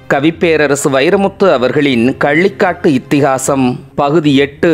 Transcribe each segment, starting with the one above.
கவிப்பேரரசு வைரமுத்து அவர்களின் கள்ளிக்காட்டு இத்திகாசம் பகுதி 8.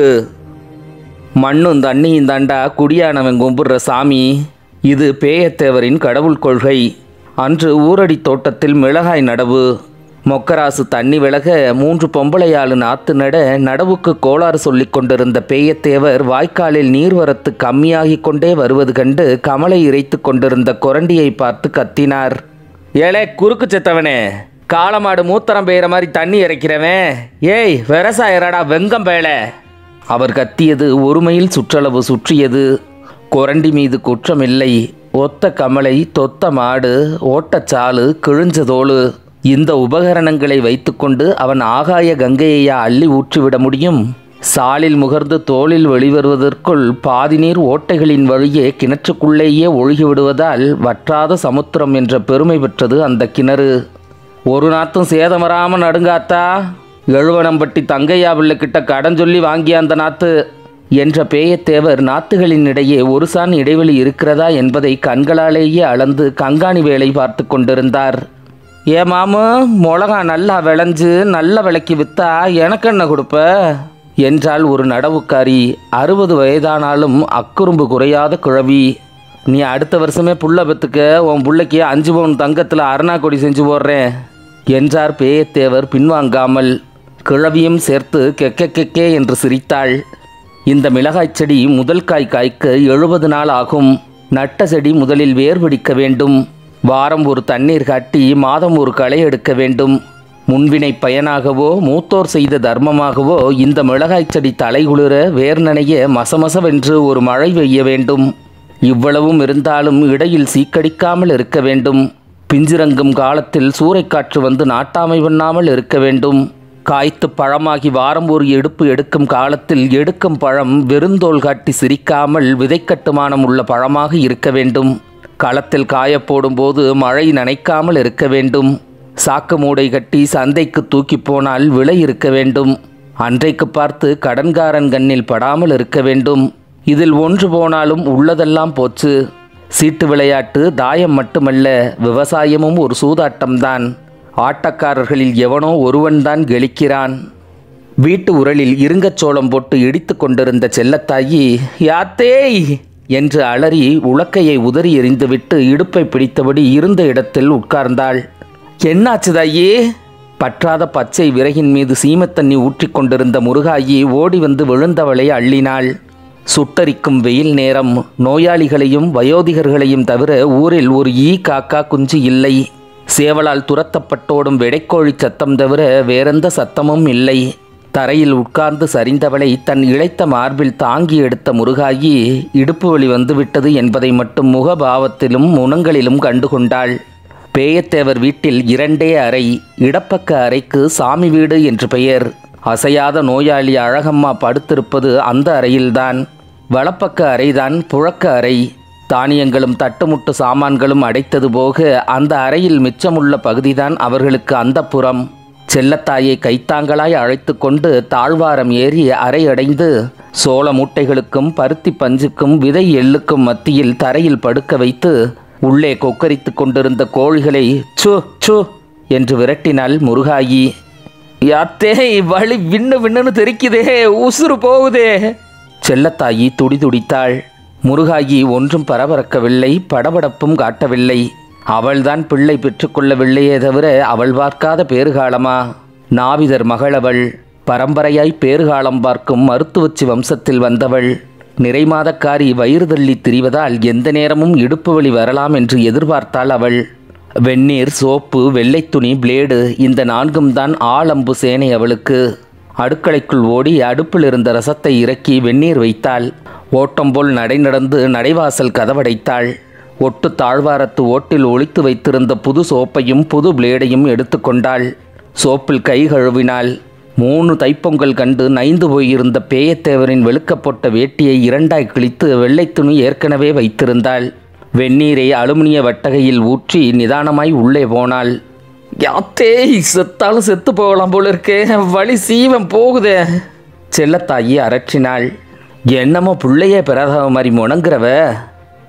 மண்ணும் தண்ணியும் தாண்டா குடியானவன் கும்பிடுற சாமி. இது பேயத்தேவரின் கடவுள் கொள்கை. அன்று ஊரடி தோட்டத்தில் மிளகாய் நடவு. மொக்கராசு தண்ணி விலக 3 பொம்பளையாளு நாத்து நட நடவுக்கு கோளாறு சொல்லி கொண்டிருந்த பேயத்தேவர் வாய்க்காலில் நீர்வரத்து கம்மியாகி கொண்டே வருவது கண்டு கமலை இறைத்து கொண்டிருந்த கொரண்டியை பார்த்து கத்தினார். ஏலே குறுக்கு செத்தவனே, காளமாடு மூத்தரம் பெய்கிற மாதிரி தண்ணி இறைக்கிறவன், ஏய் விவசாயராடா வெங்கம் பேல. அவர் கத்தியது 1 மைல் சுற்றளவு சுற்றியது. கொரண்டி மீது குற்றமில்லை. ஒத்த கமலை, தொத்த மாடு, ஓட்டச்சாலு, கிழிஞ்சதோளு, இந்த உபகரணங்களை வைத்துக்கொண்டு அவன் ஆகாய கங்கையையா அள்ளி ஊற்றிவிட முடியும்? சாலில் முகர்ந்து தோளில் வெளிவருவதற்குள் பாதி நீர் ஓட்டைகளின் வழியே கிணற்றுக்குள்ளேயே ஒழுகிவிடுவதால் வற்றாத சமுத்திரம் என்ற பெருமை பெற்றது அந்த கிணறு. ஒரு நாத்தும் சேதமராமல் நடுங்காத்தா, எழுவனம்பட்டி தங்கையா பிள்ளைக்கிட்ட கடன் சொல்லி வாங்கிய அந்த நாத்து என்ற பேயத்தேவர் நாத்துகளின் இடையே ஒரு சான் இடைவெளி இருக்கிறதா என்பதை கண்களாலேயே அளந்து கண்காணி வேலை பார்த்து கொண்டிருந்தார். ஏ மாமு, மிளகா நல்லா விளைஞ்சு நல்ல விலைக்கு விற்றா எனக்கு என்ன கொடுப்ப என்றால் ஒரு நடவுக்காரி. 60 வயதானாலும் அக்குறும்பு குறையாத கிழவி. நீ அடுத்த வருஷமே புள்ள பெற்றுக்க, உன் பிள்ளைக்கு 5 பவுன் தங்கத்தில் அருணா கொடி செஞ்சு போடுறேன் என்றார் பேயத்தேவர் பின்வாங்காமல். கிழவியும் சேர்த்து கெக்கே என்று சிரித்தாள். இந்த மிளகாய் செடி முதல் காய் காய்க்க 70 நாள் ஆகும். நட்ட செடி முதலில் வேர் பிடிக்க வேண்டும். வாரம் ஒரு தண்ணீர் காட்டி மாதம் ஒரு களை எடுக்க வேண்டும். முன்வினை பயனாகவோ மூத்தோர் செய்த தர்மமாகவோ இந்த மிளகாய் செடி தலைகுளிர வேர் நனைய மசமசவென்று ஒரு மழை பெய்ய வேண்டும். இவ்வளவும் இருந்தாலும் இடையில் சீக்கடிக்காமல் இருக்க வேண்டும். பிஞ்சிறங்கும் காலத்தில் சூறைக்காற்று வந்து நாட்டாமை பண்ணாமல் இருக்க வேண்டும். காய்த்து பழமாகி வாரம் ஒரு எடுப்பு எடுக்கும் காலத்தில் எடுக்கும் பழம் வெறுந்தோல் காட்டி சிரிக்காமல் விதைக்கட்டுமானம் உள்ள பழமாக இருக்க வேண்டும். களத்தில் காயப்போடும் போது மழை நனைக்காமல் இருக்க வேண்டும். சாக்கு மூடை கட்டி சந்தைக்கு தூக்கி போனால் விலை இருக்க வேண்டும். அன்றைக்கு பார்த்து கடன்காரன் கண்ணில் படாமல் இருக்க வேண்டும். இதில் ஒன்று போனாலும் உள்ளதெல்லாம் போச்சு. சீட்டு விளையாட்டு தாயம் மட்டுமல்ல, விவசாயமும் ஒரு சூதாட்டம்தான். ஆட்டக்காரர்களில் எவனோ ஒருவன்தான் கெளிக்கிறான். வீட்டு உரலில் இருங்கச்சோளம் போட்டு இடித்து கொண்டிருந்த செல்லத்தாயி யாத்தேய் என்று அலறி உலக்கையை உதறி எறிந்துவிட்டு இடுப்பை பிடித்தபடி இருந்த இடத்தில் உட்கார்ந்தாள். என்னாச்சு தாயே? பற்றாத பச்சை விறகின் மீது சீமத்தண்ணி ஊற்றி கொண்டிருந்த முருகாயி ஓடி வந்து விழுந்தவளை அள்ளினாள். சுட்டரிக்கும் வெயில் நேரம். நோயாளிகளையும் வயோதிகர்களையும் தவிர ஊரில் ஒரு ஈ காக்கா குஞ்சு இல்லை. சேவலால் துரத்தப்பட்டோடும் வெடைக்கோழி சத்தம் தவிர வேறெந்த சத்தமும் இல்லை. தரையில் உட்கார்ந்து சரிந்தவளை தன் இளைத்த மார்பில் தாங்கி எடுத்த முருகாயி இடுப்பு வலி வந்துவிட்டது என்பதை மட்டும் முகபாவத்திலும் முனங்களிலும் கண்டுகொண்டாள். பேயத்தேவர் வீட்டில் 2 அறை. இடப்பக்க அறைக்கு சாமி வீடு என்று பெயர். அசையாத நோயாளி அழகம்மா படுத்திருப்பது அந்த அறையில்தான். வலப்பக்க அறைதான் புழக்க அறை. தானியங்களும் தட்டுமுட்டு சாமான்களும் அடைத்தது போக அந்த அறையில் மிச்சமுள்ள பகுதிதான் அவர்களுக்கு அந்தப்புறம். செல்லத்தாயை கைத்தாங்களாய் அழைத்து கொண்டு தாழ்வாரம் ஏறி அறை அடைந்து சோள மூட்டைகளுக்கும் பருத்தி பஞ்சுக்கும் விதை எள்ளுக்கும் மத்தியில் தரையில் படுக்க வைத்து உள்ளே கொக்கரித்து கொண்டிருந்த கோழிகளை சு சு என்று விரட்டினாள் முருகாயி. யாத்தே, வழி விண்ணுன்னு தெரிக்குதே, உசுறு போகுதே. செல்லத்தாயி துடிதுடித்தாள். முருகாயி ஒன்றும் பரபரக்கவில்லை, படபடப்பும் காட்டவில்லை. அவள்தான் பிள்ளை பெற்றுக்கொள்ளவில்லையே தவிர அவள் பார்க்காத பேறுகாலமா? நாவிதர் மகளவள். பரம்பரையாய் பேறுகாலம் பார்க்கும் மருத்துவச்சி வம்சத்தில் வந்தவள். நிறைமாதக்காரி வயிறு தள்ளி திரிவதால் எந்த நேரமும் இடுப்பு வலி வரலாம் என்று எதிர்பார்த்தாள் அவள். வெந்நீர், சோப்பு, வெள்ளை துணி, பிளேடு, இந்த 4ம் தான் ஆளம்பு சேனை அவளுக்கு. அடுக்களைக்குள் ஓடி அடுப்பில் இருந்த ரசத்தை இறக்கி வெந்நீர் வைத்தாள். ஓட்டம் போல் நடை நடந்து நடைவாசல் கதவடைத்தாள். ஒட்டு தாழ்வாரத்து ஓட்டில் ஒளித்து வைத்திருந்த புது சோப்பையும் புது பிளேடையும் எடுத்துக்கொண்டாள். சோப்பில் கை கழுவினாள். 3 தைப்பொங்கல் கண்டு நைந்து போயிருந்த பேயத்தேவரின் வெளுக்கப்பட்ட வேட்டியை 2ஆய் கிழித்து வெள்ளை துணி ஏற்கனவே வைத்திருந்தாள். வெந்நீரை அலுமினிய வட்டகையில் ஊற்றி நிதானமாய் உள்ளே போனாள். யாத்தே, செத்தாலும் செத்து போகலாம் போல இருக்கே, வழி சீவம் போகுதே. செல்லத்தாயி அரற்றினாள். என்னமோ பிள்ளையே பெறாத மாதிரி முணங்குறவ.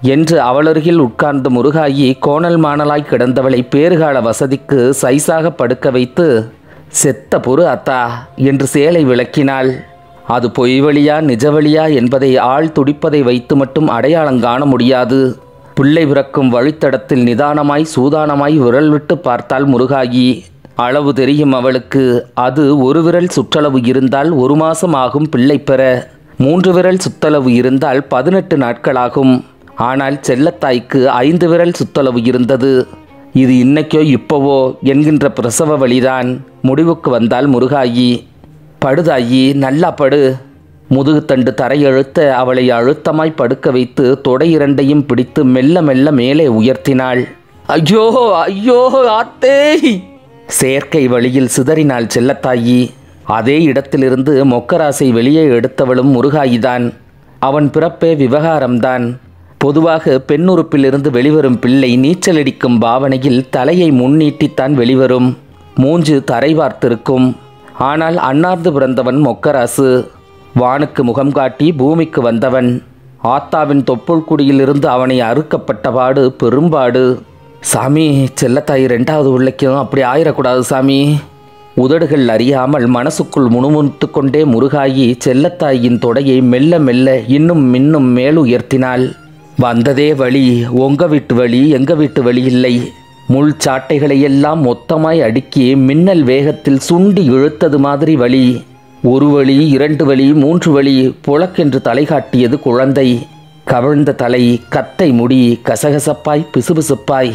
என்று அவளருகில் உட்கார்ந்த முருகாயி கோணல் மாணலாய் கிடந்தவளை பேறுகால வசதிக்கு சைஸாக படுக்க வைத்து, செத்த பொறு அத்தா என்று சேலை விளக்கினாள். அது பொய்வழியா நிஜவழியா என்பதை ஆள் துடிப்பதை வைத்து மட்டும் அடையாளம் காண முடியாது. பிள்ளை பிறக்கும் வழித்தடத்தில் நிதானமாய் சூதானமாய் விரல் விட்டு பார்த்தாள் முருகாயி. அளவு தெரியும் அவளுக்கு. அது ஒரு விரல் சுற்றளவு இருந்தால் 1 மாசம் ஆகும் பிள்ளை பெற. 3 விரல் சுத்தளவு இருந்தால் 18 நாட்களாகும். ஆனால் செல்லத்தாய்க்கு 5 விரல் சுத்தளவு இருந்தது. இது இன்னைக்கோ இப்போவோ என்கின்ற பிரசவ வழிதான். முடிவுக்கு வந்தாள் முருகாயி. படுதாயி, நல்லா படு. முதுகுத்தண்டு தரையழுத்த அவளை அழுத்தமாய் படுக்க வைத்து தொடை 2ஐயும் பிடித்து மெல்ல மெல்ல மேலே உயர்த்தினாள். ஐயோ ஐயோ ஆத்தே! செயற்கை வழியில் சிதறினாள் செல்லத்தாயி. அதே இடத்திலிருந்து மொக்கராசை வெளியே எடுத்தவளும் முருகாயிதான். அவன் பிறப்பே விவகாரம்தான். பொதுவாக பெண்ணுறுப்பிலிருந்து வெளிவரும் பிள்ளை நீச்சலடிக்கும் பாவனையில் தலையை முன்னீட்டித்தான் வெளிவரும். மூஞ்சு தரை பார்த்திருக்கும். ஆனால் அன்னார்ந்து பிறந்தவன் மொக்கராசு. வானுக்கு முகம் காட்டி பூமிக்கு வந்தவன். ஆத்தாவின் தொப்புள் குடியிலிருந்து அவனை அறுக்கப்பட்டபாடு பெரும்பாடு. சாமி, செல்லத்தாய் 2வது உள்ளைக்கும் அப்படி ஆயிடக்கூடாது சாமி. உதடுகள் அறியாமல் மனசுக்குள் முணுமுணுத்து கொண்டே முருகாயி செல்லத்தாயின் தொடையை மெல்ல மெல்ல இன்னும் மேலுயர்த்தினாள். வந்ததே வழி. உங்க வீட்டு வழி எங்க வீட்டு வழி இல்லை. முள் சாட்டைகளையெல்லாம் மொத்தமாய் அடுக்கி மின்னல் வேகத்தில் சுண்டி இழுத்தது மாதிரி வழி. 1 வழி, 2 வழி, 3 வழி. புழக்கென்று தலை காட்டியது குழந்தை. கவிழ்ந்த தலை, கத்தை முடி, கசகசப்பாய் பிசுபிசுப்பாய்.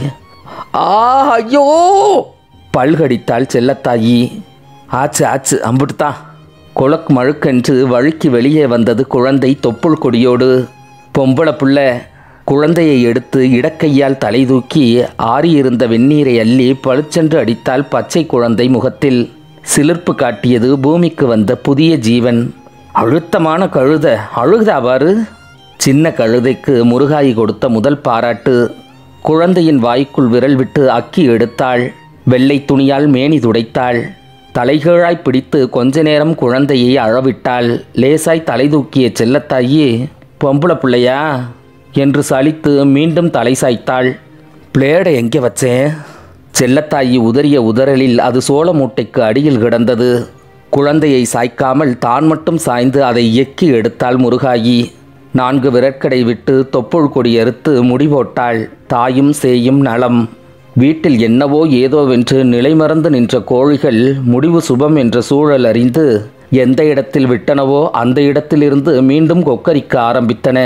ஐயோ! பல்கடித்தாள் செல்லத்தாயி. ஆச்சு அம்புட்டுதான். கொலக் மழுக்கென்று வழுக்கி வெளியே வந்தது குழந்தை தொப்புள் கொடியோடு. பொம்பளை புள்ள. குழந்தையை எடுத்து இடக்கையால் தலை தூக்கி ஆறியிருந்த வெந்நீரை அள்ளி பளிச்சென்று அடித்தால் பச்சை குழந்தை முகத்தில். சிலிர்ப்பு காட்டியது பூமிக்கு வந்த புதிய ஜீவன். அழுத்தமான கழுத அழுகுதாவாறு. சின்ன கழுதைக்கு முருகாயி கொடுத்த முதல் பாராட்டு. குழந்தையின் வாய்க்குள் விரல் விட்டு அக்கி எடுத்தாள். வெள்ளை துணியால் மேனி துடைத்தாள். தலைகீழாய் பிடித்து கொஞ்ச நேரம் குழந்தையை அழவிட்டாள். லேசாய் தலை தூக்கிய செல்லத்தாயி, பொம்பளை பிள்ளையா என்று சலித்து மீண்டும் தலை சாய்த்தாள். பிளேடை எங்கே வச்சேன்? செல்லத்தாயி உதறிய உதறலில் அது சோள மூட்டைக்கு அடியில் கிடந்தது. குழந்தையை சாய்க்காமல் தான் மட்டும் சாய்ந்து அதை எக்கி எடுத்தாள் முருகாயி. 4 விரற்கடை விட்டு தொப்புள் கொடி அறுத்து முடி போட்டாள். தாயும் சேயும் நலம். வீட்டில் என்னவோ ஏதோவென்று நிலைமறந்து நின்ற கோழிகள் முடிவு சுபம் என்ற சூழல் அறிந்து எந்த இடத்தில் விட்டனவோ அந்த இடத்திலிருந்து மீண்டும் கொக்கரிக்க ஆரம்பித்தன.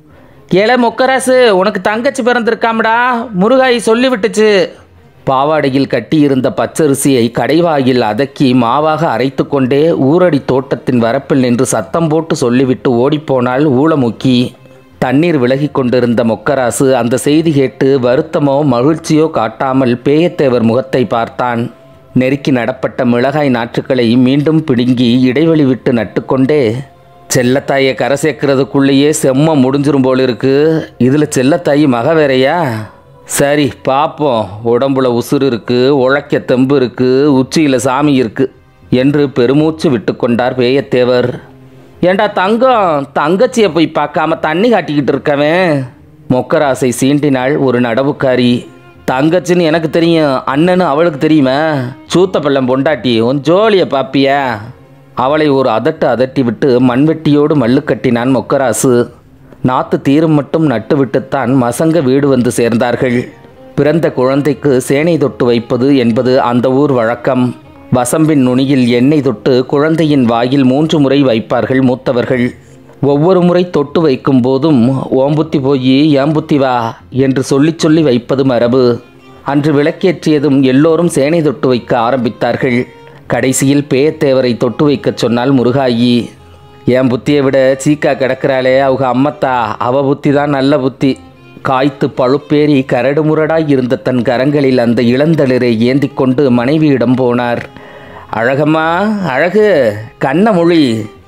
ஏல மொக்கராசு, உனக்கு தங்கச்சி பிறந்திருக்காமடா, முருகாயி சொல்லிவிட்டுச்சு. பாவாடையில் கட்டியிருந்த பச்சரிசியை கடைவாயில் அதக்கி மாவாக அரைத்து கொண்டே ஊரடி தோட்டத்தின் வரப்பில் நின்று சத்தம் போட்டு சொல்லிவிட்டு ஓடிப்போனாள் ஊளமுக்கி. தண்ணீர் விலகி கொண்டிருந்த மொக்கராசு அந்த செய்தி கேட்டு வருத்தமோ மகிழ்ச்சியோ காட்டாமல் பேயத்தேவர் முகத்தை பார்த்தான். நெருக்கி நடப்பட்ட மிளகாய் நாற்றுக்களை மீண்டும் பிடுங்கி இடைவெளி விட்டு நட்டுக்கொண்டே, செல்லத்தாயை கரை சேர்க்கறதுக்குள்ளேயே செம்ம முடிஞ்சிரும் போல் இருக்கு. இதில் செல்லத்தாயி மக வேறையா? சரி பார்ப்போம். உடம்புல உசுறு இருக்கு, உழைக்க தெம்பு இருக்கு, உச்சியில் சாமி இருக்கு என்று பெருமூச்சு விட்டு கொண்டார் பேயத்தேவர். ஏண்டா தங்கம், தங்கச்சியை போய் பார்க்காம தண்ணி காட்டிக்கிட்டு இருக்கவன். மொக்கராசை சீண்டினாள் ஒரு நடவுக்காரி. தங்கச்சின்னு எனக்கு தெரியும், அண்ணன்னு அவளுக்கு தெரியுமா? சூத்த பள்ளம் பொண்டாட்டி, உன் ஜோலியை பாப்பியா? அவளை ஒரு அதட்டி விட்டு மண்வெட்டியோடு மல்லு கட்டினான் மொக்கராசு. நாத்து தீரும் மட்டும் நட்டுவிட்டுத்தான் மசங்க வீடு வந்து சேர்ந்தார்கள். பிறந்த குழந்தைக்கு சேனை தொட்டு வைப்பது என்பது அந்த ஊர் வழக்கம். வசம்பின் நுனியில் எண்ணெய் தொட்டு குழந்தையின் வாயில் 3 முறை வைப்பார்கள் மூத்தவர்கள். ஒவ்வொரு முறை தொட்டு வைக்கும் போதும் ஓம்புத்தி போய் ஏம்புத்தி வா என்று சொல்லி வைப்பது மரபு. அன்று விளக்கேற்றியதும் எல்லோரும் சேனை தொட்டு வைக்க ஆரம்பித்தார்கள். கடைசியில் பேயத்தேவரை தொட்டு வைக்கச் சொன்னால் முருகாயி. என் புத்தியை விட சீக்கா கிடக்கிறாளே அவங்க அம்மத்தா, அவ புத்தி தான் நல்ல புத்தி. காய்த்து பழுப்பேறி கரடு முரடாய் இருந்த தன் கரங்களில் அந்த இளந்தளிரை ஏந்தி கொண்டு மனைவியிடம் போனார். அழகம்மா அழகு, கண்ண மொழி.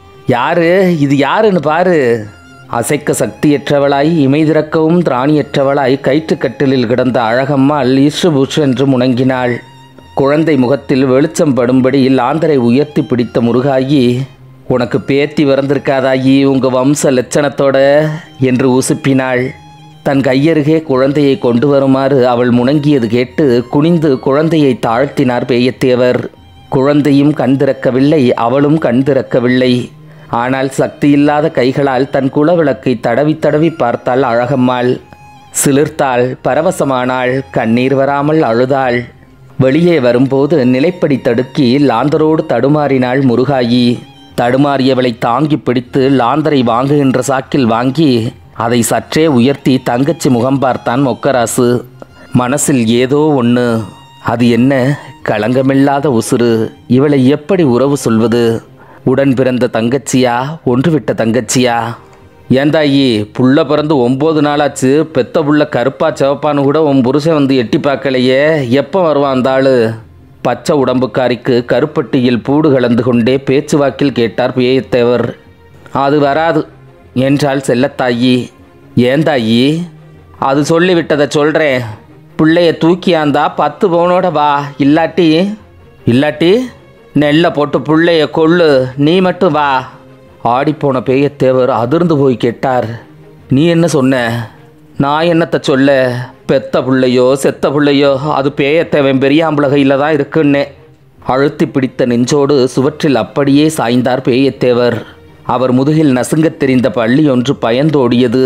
யாரு இது, யாருன்னு பாரு. அசைக்க சக்தியற்றவளாய் இமை திறக்கவும் திராணியற்றவளாய் கயிற்றுக்கட்டிலில் கிடந்த அழகம்மாள் இஷு புஷ் என்று முணங்கினாள். குழந்தை முகத்தில் வெளிச்சம் படும்படி லாந்தரை உயர்த்தி பிடித்த முருகாயி, உனக்கு பேத்தி பிறந்திருக்காதாயி உங்க வம்ச லட்சணத்தோட என்று உசுப்பினாள். தன் கையருகே குழந்தையை கொண்டு வருமாறு அவள் முணங்கியது கேட்டு குனிந்து குழந்தையை தாழ்த்தினார் பேயத்தேவர். குழந்தையும் கண் திறக்கவில்லை, அவளும் கண் திறக்கவில்லை. ஆனால் சக்தியில்லாத கைகளால் தன் குலவிளக்கை தடவி தடவி பார்த்தாள் அழகம்மாள். சிலிர்த்தாள், பரவசமானாள், கண்ணீர் வராமல் அழுதாள். வெளியே வரும்போது நிலைப்படி தடுக்கி லாந்தரோடு தடுமாறினாள் முருகாயி. தடுமாறியவளை தாங்கி பிடித்து லாந்தரை வாங்குகின்ற சாக்கில் வாங்கி அதை சற்றே உயர்த்தி தங்கச்சி முகம் பார்த்தான் மொக்கராசு. மனசில் ஏதோ ஒன்று. அது என்ன? களங்கமில்லாத உசுறு. இவளை எப்படி உறவு சொல்வது? உடன் பிறந்த தங்கச்சியா, ஒன்றுவிட்ட தங்கச்சியா? ஏந்தாயி, புள்ள பிறந்து 9 நாளாச்சு. பெத்த புள்ள கருப்பா சிவப்பான்னு கூட உன் புருஷன் வந்து எட்டி பார்க்கலையே. எப்போ வருவான் அந்த ஆளு? பச்சை உடம்புக்காரிக்கு கருப்பட்டியில் பூடு கலந்து கொண்டே பேச்சுவாக்கில் கேட்டார் பேயத்தேவர். அது வராது என்றாள் செல்லத்தாயி. ஏந்தாயி? அது சொல்லிவிட்டதை சொல்கிறேன். பிள்ளைய தூக்கியாந்தா 10 பவுனோட வா. இல்லாட்டி நெல்லை போட்டு பிள்ளைய கொள்ளு. நீ மட்டும் வா. ஆடிப்போன பேயத்தேவர் அதிர்ந்து போய் கேட்டார். நீ என்ன சொன்ன? நான் என்னத்தை சொல்ல? பெத்த பிள்ளையோ செத்த பிள்ளையோ அது பேயத்தேவன் பெரியாம்புலகையில் தான் இருக்குன்னே. அழுத்தி பிடித்த நெஞ்சோடு சுவற்றில் அப்படியே சாய்ந்தார் பேயத்தேவர். அவர் முதுகில் நசுங்கத் தெரிந்த பள்ளி ஒன்று பயந்தோடியது.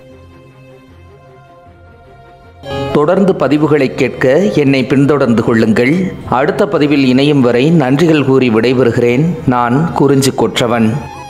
தொடர்ந்து பதிவுகளை கேட்க என்னை பின்தொடர்ந்து கொள்ளுங்கள். அடுத்த பதிவில் இணையும் வரை நன்றிகள் கூறி விடைபெறுகிறேன். நான் குறிஞ்சி கொற்றவன்.